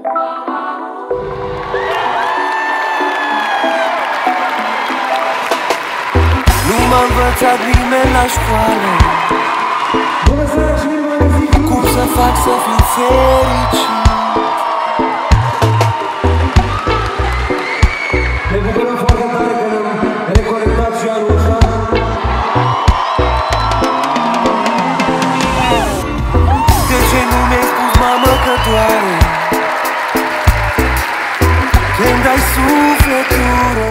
Nu m-a învățat nimeni la școală cum să fac să fiu fericit. Ne bucurăm foarte tare că ne-am reconectat și anul ăsta. De ce nu mi-ai spus, mamă, că doare când ai sufletură?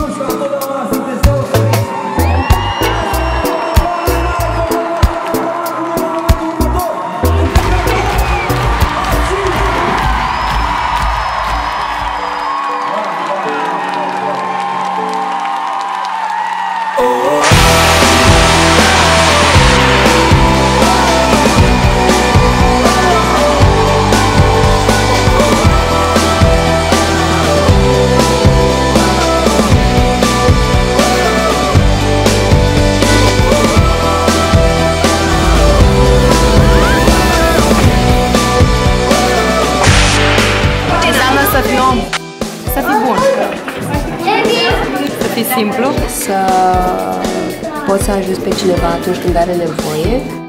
Să fii om, să fii bun, să fii simplu, să poți să ajuți pe cineva atunci când are nevoie.